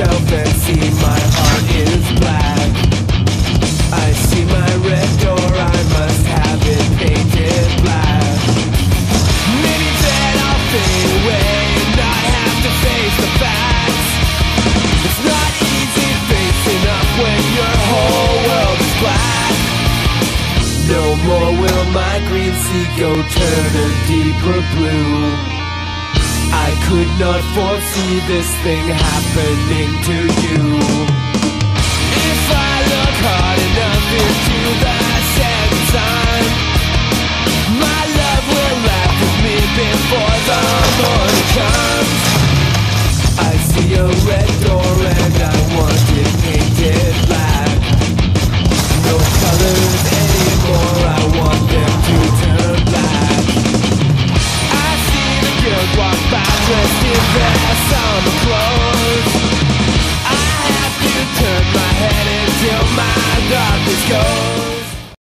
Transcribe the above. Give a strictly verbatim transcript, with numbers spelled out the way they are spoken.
myself and see my heart is black. I see my red door, I must have it painted black. Maybe then I'll fade away and I have to face the facts. It's not easy facing up when your whole world is black. No more will my green sea go turn a deeper blue. I could not foresee this thing happening to you. If I look hard enough into the setting sun, my love will laugh at me before the morning comes. I see a red door and I want it painted black. No colors anymore, I want them to turn black. I see the girls walk by dressed in their summer clothes. I have to turn my head until my darkness goes.